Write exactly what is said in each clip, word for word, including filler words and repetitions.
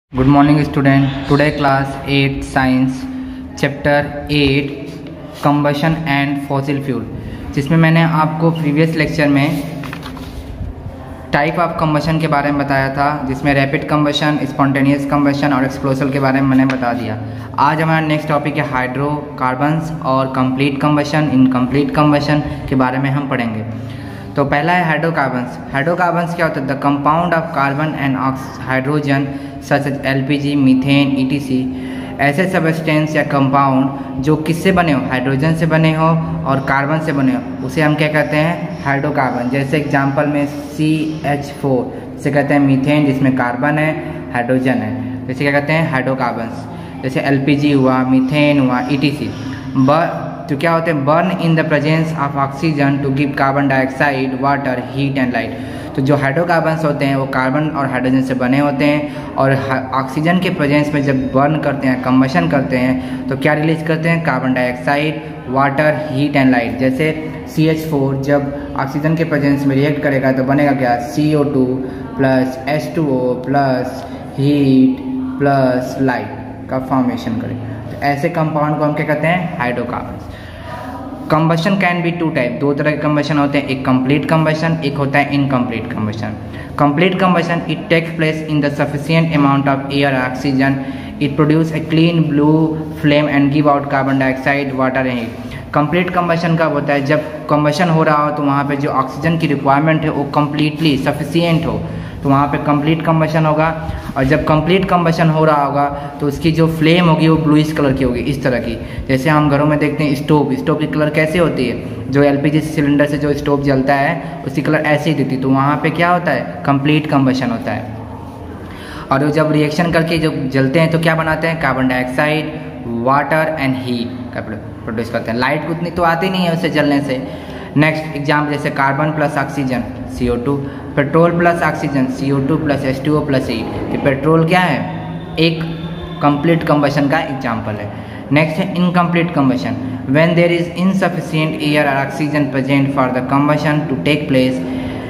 Good morning student. Today class eight science chapter eight combustion and fossil fuel, जिसमें मैंने आपको previous lecture में type of combustion के बारे में बताया था, जिसमें रैपिड कंबशन, स्पॉन्टेनियस कंबशन और एक्सप्लोसिव के बारे में मैंने बता दिया। आज हमारा नेक्स्ट टॉपिक है हाइड्रोकार्बन्स और कंप्लीट कंबशन, इनकम्प्लीट कंबशन के बारे में हम पढ़ेंगे। तो पहला है हाइड्रोकार्बन्स। हाइड्रोकार्बन्स क्या होता है? The compound of carbon and hydrogen such as LPG, methane, ETC. ऐसे सबस्टेंस या कंपाउंड जो किससे बने हो? हाइड्रोजन से बने हो और कार्बन से बने हो, उसे हम क्या कहते हैं? हाइड्रोकार्बन। जैसे एग्जांपल में सी एच फोर जिसे कहते हैं मीथेन, जिसमें कार्बन है, हाइड्रोजन है, जैसे क्या कहते हैं? हाइड्रोकार्बन्स। जैसे एलपीजी हुआ, मीथेन हुआ, ईटीसी। ब तो क्या होते हैं? Burn in the presence of oxygen to give carbon dioxide, water, heat and light. तो जो हाइड्रोकार्बन्स होते हैं वो कार्बन और हाइड्रोजन से बने होते हैं, और ऑक्सीजन के प्रेजेंस में जब बर्न करते हैं, कंबशन करते हैं, तो क्या रिलीज करते हैं? Carbon dioxide, water, heat and light. जैसे सी एच फोर जब ऑक्सीजन के प्रेजेंस में रिएक्ट करेगा तो बनेगा क्या? C O two plus H two O plus heat plus light का फॉर्मेशन करेगा। तो ऐसे कंपाउंड को हम क्या कहते हैं? Hydrocarbons. Combustion can be two type, दो तरह के कंबशन होते हैं, एक कंप्लीट कंबशन, एक होता है incomplete combustion. Complete combustion it takes place in the sufficient amount of air oxygen, it produce a clean blue flame and give out carbon dioxide, water and heat. Complete combustion कब होता है? जब combustion हो रहा हो तो वहाँ पे जो ऑक्सीजन की रिक्वायरमेंट है वो कम्प्लीटली सफिशिएंट हो, तो वहाँ पे कंप्लीट कंबशन होगा। और जब कंप्लीट कंबशन हो रहा होगा तो उसकी जो फ्लेम होगी वो ब्लूइश कलर की होगी, इस तरह की। जैसे हम घरों में देखते हैं स्टोव, स्टोव की कलर कैसे होती है? जो एलपीजी सिलेंडर से जो स्टोव जलता है उसकी कलर ऐसे ही दिखती है, तो वहाँ पे क्या होता है? कंप्लीट कंबशन होता है। और वो जब रिएक्शन करके जब जलते हैं तो क्या बनाते हैं? Carbon dioxide, water and heat का प्रोड्यूस करते हैं। लाइट उतनी तो आती नहीं है उससे जलने से। नेक्स्ट एग्जाम्पल जैसे carbon plus oxygen C O two, petrol plus oxygen C O two plus H two O plus heat. कि पेट्रोल क्या है? एक कंप्लीट कंबशन का एग्जाम्पल है। नेक्स्ट है incomplete combustion. When there is insufficient air और oxygen present for the combustion to take place.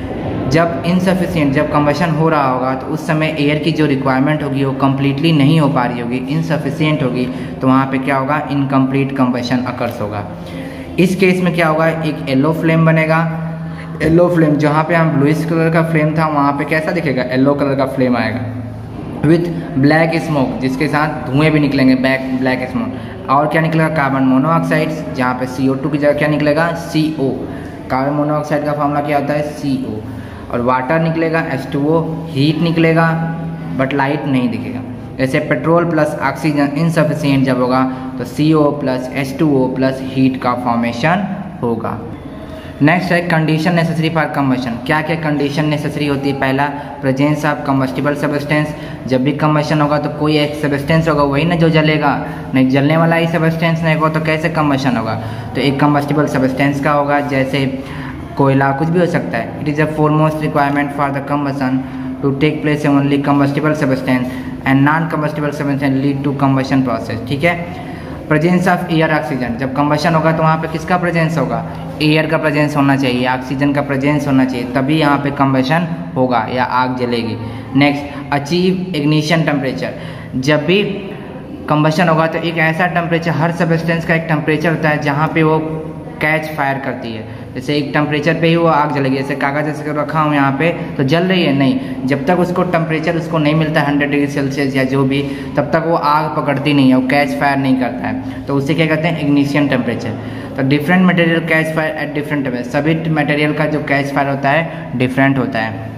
जब insufficient जब कंबशन हो रहा होगा तो उस समय एयर की जो रिक्वायरमेंट होगी वो कम्प्लीटली नहीं हो पा रही होगी, इनसफिशिएंट होगी, तो वहाँ पे क्या होगा? इनकम्प्लीट कंबशन अकर्स होगा। इस केस में क्या होगा? एक येलो फ्लेम बनेगा। येलो फ्लेम जहाँ पे हम ब्लूइश कलर का फ्लेम था वहाँ पे कैसा दिखेगा? येलो कलर का फ्लेम आएगा विथ ब्लैक स्मोक, जिसके साथ धुएं भी निकलेंगे, बैक ब्लैक स्मोक। और क्या निकलेगा? कार्बन मोनोऑक्साइड, जहाँ पे सी ओ टू की जगह क्या निकलेगा? C O. कार्बन मोनोऑक्साइड का फॉर्मूला क्या होता है? C O. और वाटर निकलेगा एच टू ओ, हीट निकलेगा बट लाइट नहीं दिखेगा। जैसे पेट्रोल प्लस ऑक्सीजन इनसफिशिएंट जब होगा तो C O plus H two O plus heat का फॉर्मेशन होगा। नेक्स्ट है कंडीशन नेसेसरी फॉर कंबशन। क्या क्या कंडीशन नेसेसरी होती है? पहला, प्रेजेंस ऑफ कंबस्टिबल सबस्टेंस। जब भी कंबशन होगा तो कोई एक सबस्टेंस होगा, वही ना जो जलेगा, नहीं जलने वाला ही सबस्टेंस नहीं होगा तो कैसे कंबशन होगा? तो एक कंबस्टिबल सबस्टेंस का होगा, जैसे कोयला, कुछ भी हो सकता है। It is a foremost requirement for the combustion to take place only combustible substance and non combustible substance lead to combustion process. ठीक है। प्रेजेंस ऑफ एयर ऑक्सीजन, जब कंबशन होगा तो वहाँ पे किसका प्रेजेंस होगा? एयर का प्रेजेंस होना चाहिए, ऑक्सीजन का प्रेजेंस होना चाहिए, तभी यहाँ पे कंबशन होगा या आग जलेगी। Next, achieve ignition temperature. जब भी कंबशन होगा तो एक ऐसा टेम्परेचर, हर सबस्टेंस का एक टेम्परेचर होता है जहाँ पे वो कैच फायर करती है। जैसे एक टेम्परेचर पे ही वो आग जलेगी। जैसे कागज़ जैसे रखा हूँ यहाँ पे तो जल रही है, नहीं, जब तक उसको टेम्परेचर उसको नहीं मिलता है हंड्रेड डिग्री सेल्सियस या जो भी, तब तक वो आग पकड़ती नहीं है, वो कैच फायर नहीं करता है, तो उसे क्या कहते हैं? Ignition temperature. तो different material catch fire at different temperature, सभी मटेरियल का जो कैच फायर होता है डिफरेंट होता है।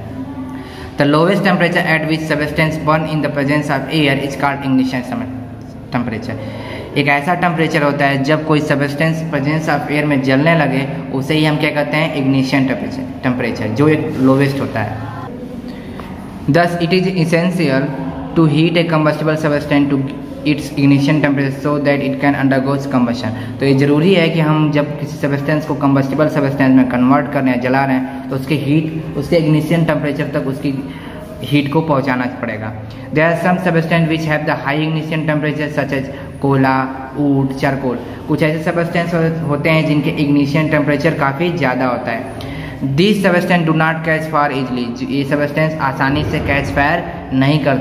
The lowest temperature at which substance burn in the presence of air is called ignition temperature. एक ऐसा टेम्परेचर होता है जब कोई सबस्टेंस प्रेजेंस ऑफ एयर में जलने लगे, उसे ही हम क्या कहते हैं? इग्निशन टेम्परेचर टेम्परेचर जो एक लोवेस्ट होता है। Thus it is essential to heat a combustible substance to its ignition temperature so that it can undergo combustion। तो ये ज़रूरी है कि हम जब किसी सबस्टेंस को कंबस्टिबल सबस्टेंस में कन्वर्ट कर रहे हैं, जला रहे हैं, तो उसकी हीट, उसके इग्निशन टेम्परेचर तक उसकी हीट को पहुंचाना पड़ेगा। There are some substances which have the high ignition temperature such as कोयला, ऊड, चारकोल। कुछ ऐसे सबस्टेंस होते हैं जिनके इग्निशन टेम्परेचर काफ़ी ज़्यादा होता है। This substance do not catch fire easily. ये सबस्टेंस आसानी से कैच फायर नहीं करते हैं,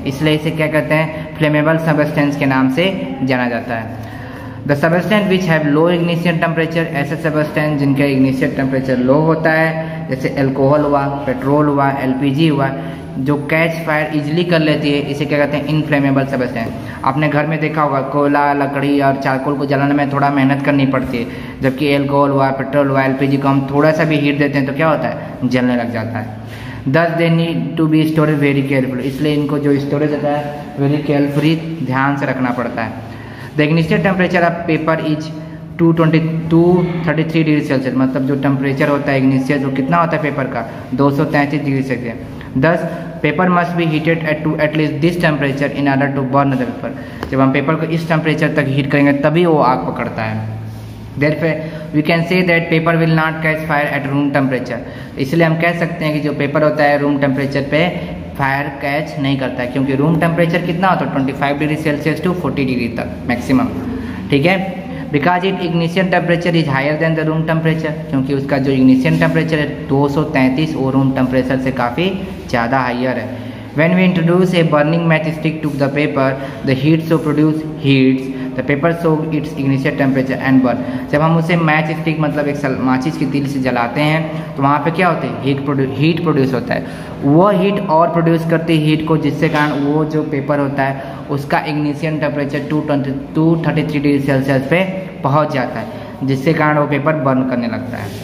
इसलिए इसे क्या कहते हैं, फ्लेमेबल सब्सटेंस के नाम से जाना जाता है। The substance which have low ignition temperature, ऐसे सब्सटेंस जिनका इग्निशन टेम्परेचर लो होता है, जैसे अल्कोहल हुआ, पेट्रोल हुआ, एलपीजी हुआ, जो कैच फायर इजीली कर लेती है, इसे क्या कहते हैं, इनफ्लेमेबल सब्सटेंस। आपने घर में देखा होगा कोयला, लकड़ी और चारकोल को जलाने में थोड़ा मेहनत करनी पड़ती है, जबकि अल्कोहल हुआ, पेट्रोल हुआ, एलपीजी को हम थोड़ा सा भी हीट देते हैं तो क्या होता है, जलने लग जाता है। Thus they need to be storage very careful, इसलिए इनको जो स्टोरेज होता है वेरी केयरफुली ध्यान से रखना पड़ता है। The ignition temperature of paper is two twenty to thirty three degree Celsius, मतलब जो टेम्परेचर होता है इग्निशियस वो कितना होता है पेपर का, दो सौ तैंतीस degree Celsius. Thus paper must be heated at to at least this temperature in order to burn the paper, जब हम पेपर को इस टेम्परेचर तक हीट करेंगे तभी वो आग पकड़ता है। Therefore we can say that paper will not catch fire at room temperature, इसलिए हम कह सकते हैं कि जो पेपर होता है रूम टेम्परेचर पे फायर कैच नहीं करता है, क्योंकि रूम टेम्परेचर कितना होता है पच्चीस डिग्री सेल्सियस टू चालीस डिग्री तक मैक्सिमम, ठीक है। Because it ignition temperature is higher than the room temperature, क्योंकि उसका जो इग्निशन टेम्परेचर है दो सौ तैंतीस वो रूम टेम्परेचर से काफ़ी ज़्यादा हायर है। When we introduce a burning matchstick to the paper, the heat so produce heats, the paper so its ignition temperature and burn। जब हम उसे मैच स्टिक मतलब एक माचिस की तीली से जलाते हैं तो वहाँ पे क्या होता है, हीट प्रोड्यूस हीट प्रोड्यूस होता है, वो हीट और प्रोड्यूस करती है हीट को, जिससे कारण वो जो पेपर होता है उसका ignition temperature to twenty to thirty three degree Celsius पे पहुँच जाता है, जिससे कारण वो पेपर बर्न करने लगता है।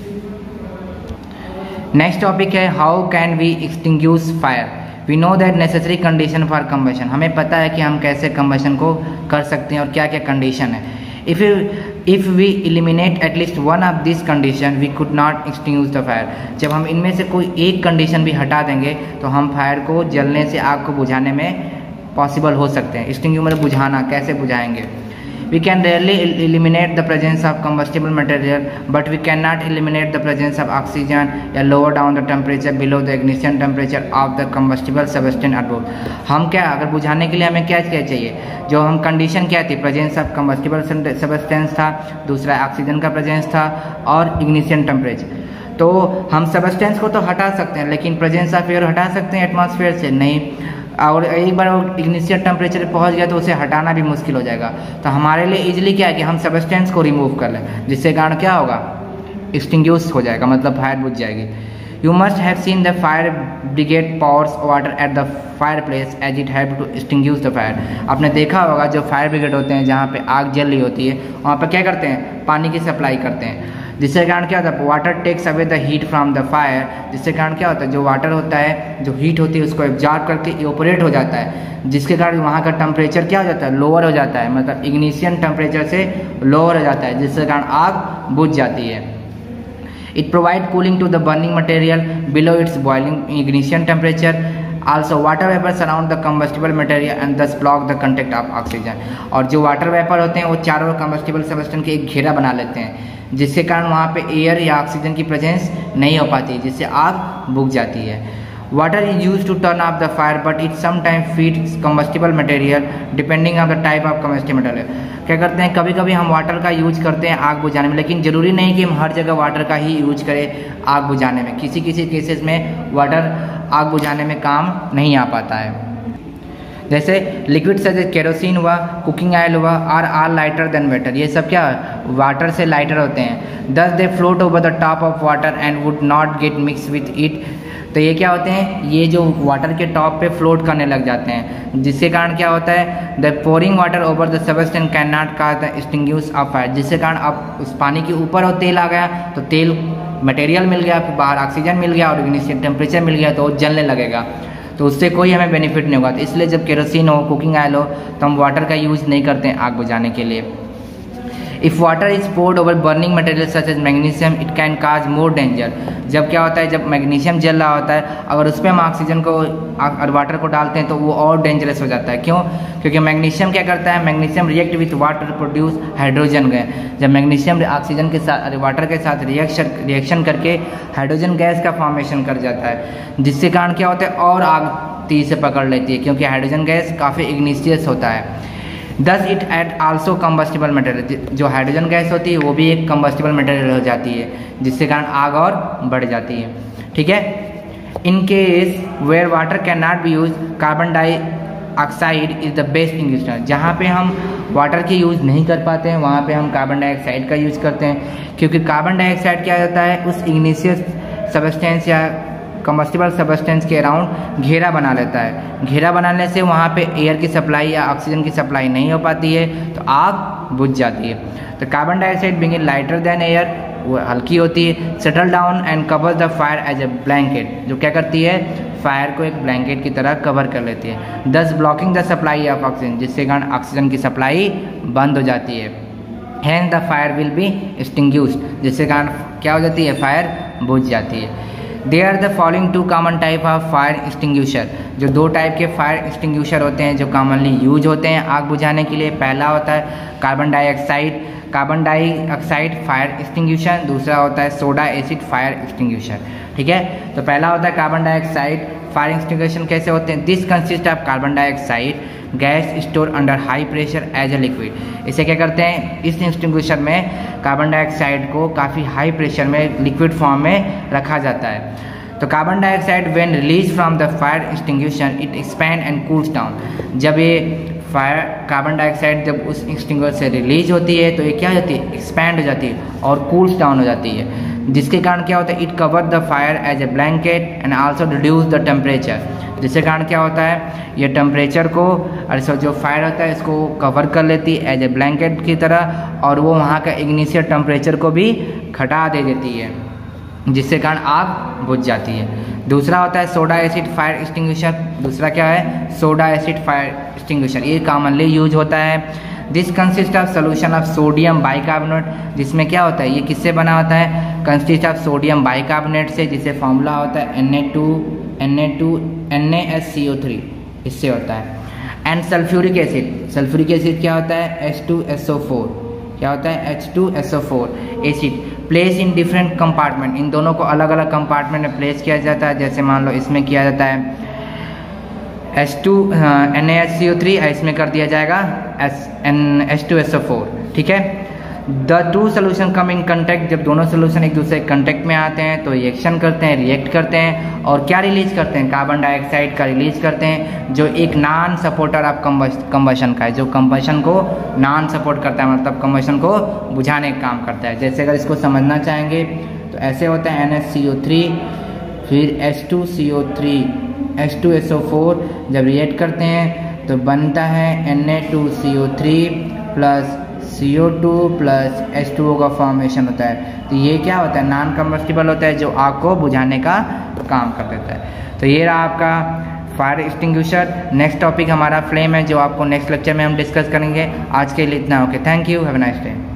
नेक्स्ट टॉपिक है how can we extinguish fire. We know that necessary condition for combustion, हमें पता है कि हम कैसे कंबशन को कर सकते हैं और क्या क्या कंडीशन है। If if we eliminate at least one of this condition we could not extinguish the fire, जब हम इनमें से कोई एक कंडीशन भी हटा देंगे तो हम फायर को जलने से आग को बुझाने में पॉसिबल हो सकते हैं। एक्सटिंग्विश मतलब बुझाना, कैसे बुझाएंगे। We can rarely eliminate the presence of combustible material, but we cannot eliminate the presence of oxygen या lower down the temperature below the ignition temperature of the combustible substance at both। हम क्या अगर बुझाने के लिए हमें क्या क्या चाहिए, जो हम कंडीशन क्या थी, प्रेजेंस ऑफ combustible substance था, दूसरा ऑक्सीजन का प्रेजेंस था और इग्निशन टेम्परेचर। तो हम सब्सटेंस को तो हटा सकते हैं लेकिन प्रेजेंस ऑफ एयर हटा सकते हैं एटमॉस्फेयर से नहीं, और एक बार वो इग्निशन टेम्परेचर पे पहुंच गया तो उसे हटाना भी मुश्किल हो जाएगा। तो हमारे लिए इजीली क्या है कि हम सब्सटेंस को रिमूव कर लें, जिससे कारण क्या होगा, एक्सटिंग्विश हो जाएगा, मतलब फायर बुझ जाएगी। You must have seen the fire brigade pours water at the fire place as it have to extinguish the fire. आपने देखा होगा जो फायर ब्रिगेड होते हैं जहाँ पे आग जल रही होती है वहाँ पर क्या करते हैं, पानी की सप्लाई करते हैं, जिससे कारण क्या होता है, water takes away the heat from the fire, जिससे कारण क्या होता है, जो वाटर होता है जो हीट होती है उसको एब्जॉर्ब करके इवोपोरेट हो जाता है, जिसके कारण वहाँ का टेम्परेचर क्या हो जाता है, लोअर हो जाता है, मतलब इग्निशन टेम्परेचर से लोअर हो जाता है, जिससे कारण आग बुझ जाती है। It provide cooling to the burning material below its boiling ignition temperature. Also water vapor surround the combustible material and thus block the contact of oxygen। और जो वाटर वेपर होते हैं वो चारों कंबस्टिबल सब्सटेंस के एक घेरा बना लेते हैं, जिससे कारण वहाँ पे एयर या ऑक्सीजन की प्रेजेंस नहीं हो पाती, जिससे आग बुझ जाती है। Water is use to turn off the fire but it sometimes feeds combustible material depending on the type of combustible material. क्या करते हैं, कभी कभी हम वाटर का यूज करते हैं आग बुझाने में, लेकिन ज़रूरी नहीं कि हम हर जगह वाटर का ही यूज करें आग बुझाने में। किसी किसी केसेस में वाटर आग बुझाने में काम नहीं आ पाता है, जैसे लिक्विड सच एज केरोसिन हुआ, कुकिंग ऑयल हुआ, are are lighter than water. ये सब क्या वाटर से लाइटर होते हैं। Thus they float over the top of water and would not get mix with it. तो ये क्या होते हैं, ये जो वाटर के टॉप पे फ्लोट करने लग जाते हैं, जिसके कारण क्या होता है, the pouring water over the substance can not cause the extinguish of fire. जिसके कारण अब उस पानी के ऊपर और तेल आ गया तो तेल मटेरियल मिल गया, फिर बाहर ऑक्सीजन मिल गया और इग्निशन टेम्परेचर मिल गया तो वो जलने लगेगा, तो उससे कोई हमें बेनिफिट नहीं होगा। तो इसलिए जब केरोसिन हो, कुकिंग ऑयल हो, तो हम वाटर का यूज़ नहीं करते हैं आग बुझाने के लिए। If water is poured over burning material such as magnesium it can cause more danger. जब क्या होता है, जब मैग्नीशियम जल रहा होता है, अगर उस पर हम ऑक्सीजन को और वाटर को डालते हैं तो वो और डेंजरस हो जाता है। क्यों? क्योंकि मैग्नीशियम क्या करता है, magnesium react with water produce hydrogen gas. जब मैग्नीशियम ऑक्सीजन के साथ वाटर के साथ रिएक्शन रिएक्शन करके हाइड्रोजन गैस का फॉर्मेशन कर जाता है, जिससे कारण क्या होता है और आग तेज से पकड़ लेती है, क्योंकि हाइड्रोजन गैस काफ़ी इग्निशियस होता है। Thus it at also combustible material. जो हाइड्रोजन गैस होती है वो भी एक कम्बस्टिबल मटेरियल हो जाती है, जिससे कारण आग और बढ़ जाती है। ठीक है। In case where water can not be use, carbon dioxide is the best इंग्विशनर। जहाँ पे हम वाटर की यूज़ नहीं कर पाते हैं वहाँ पे हम कार्बन डाइऑक्साइड का यूज़ करते हैं, क्योंकि कार्बन डाइऑक्साइड क्या होता है, उस इग्निशियस सब्सटेंस या कम्बस्टिबल सब्सटेंस के अराउंड घेरा बना लेता है। घेरा बनाने से वहाँ पे एयर की सप्लाई या ऑक्सीजन की सप्लाई नहीं हो पाती है, तो आग बुझ जाती है। तो carbon dioxide being lighter than air, वो हल्की होती है, settle down and cover the fire as a blanket, जो क्या करती है, फायर को एक ब्लैंकेट की तरह कवर कर लेती है। Thus blocking the supply of oxygen, जिसके कारण ऑक्सीजन की सप्लाई बंद हो जाती है। And the fire will be extinguished, जिसके कारण क्या हो जाती है, फायर बुझ जाती है। They are the following two common type of fire extinguisher, जो दो टाइप के फायर एक्सटिंग्विशर होते हैं जो कॉमनली यूज होते हैं आग बुझाने के लिए। पहला होता है carbon dioxide carbon dioxide fire extinguisher, दूसरा होता है सोडा एसिड फायर एक्सटिंग्विशर। ठीक है, तो पहला होता है कार्बन डाइऑक्साइड फायर एक्सटिंग्विशर। कैसे होते हैं, this consist of carbon dioxide gas store under high pressure as a liquid. इसे क्या करते हैं, इस एक्सटिंग्विशर में कार्बन डाइऑक्साइड को काफ़ी हाई प्रेशर में लिक्विड फॉर्म में रखा जाता है। तो carbon dioxide when release from the fire extinguisher it expand and cools down. जब ये फायर कार्बन डाइऑक्साइड जब उस एक्सटिंग्विशर से रिलीज होती है तो ये क्या हो जाती है, एक्सपैंड हो जाती है और कूल्स डाउन हो जाती है, जिसके कारण क्या होता है, it cover the fire as a blanket and also reduce the temperature. जिसके कारण क्या होता है, ये टेम्परेचर को और जो फायर होता है इसको कवर कर लेती है एज ए ब्लैंकेट की तरह, और वो वहाँ का इग्निशियल टेम्परेचर को भी घटा दे देती है, जिससे कारण आग बुझ जाती है। दूसरा होता है सोडा एसिड फायर एक्सटिंग्विशर। दूसरा क्या है, सोडा एसिड फायर एक्सटिंग्विशर, ये कॉमनली यूज होता है। This consist of solution of sodium bicarbonate, जिसमें क्या होता है, ये किससे बना होता है, कंसिस्ट ऑफ सोडियम बाइकार्बोनेट से, जिसे फॉर्मूला होता है N A two N A two N A S C O three, इससे होता है। And sulphuric acid, sulphuric acid क्या होता है, H two S O four, क्या होता है, H two S O four acid. Place in different compartment, इन दोनों को अलग अलग कंपार्टमेंट में प्लेस किया जाता है। जैसे मान लो इसमें किया जाता है H two N A H C O three, इसमें कर दिया जाएगा S N H two S O four. ठीक है, the two solution come in contact, जब दोनों सोल्यूशन एक दूसरे के कंटेक्ट में आते हैं तो रिएक्शन करते हैं, रिएक्ट करते हैं, और क्या रिलीज करते हैं, कार्बन डाइऑक्साइड का रिलीज करते हैं, जो एक नॉन सपोर्टर ऑफ कंबशन का है, जो कंबशन को नॉन सपोर्ट करता है, मतलब कंबशन को बुझाने का काम करता है। जैसे अगर इसको समझना चाहेंगे तो ऐसे होता है N H C O three, फिर H two C O three H two S O four, जब रिएक्ट करते हैं तो बनता है N A two C O three plus C O two plus H two O का फॉर्मेशन होता है। तो ये क्या होता है, नॉन कम्बस्टिबल होता है, जो आग को बुझाने का काम कर देता है। तो ये रहा आपका फायर एक्सटिंग्विशर। नेक्स्ट टॉपिक हमारा फ्लेम है, जो आपको नेक्स्ट लेक्चर में हम डिस्कस करेंगे। आज के लिए इतना, okay, thank you, have a nice day.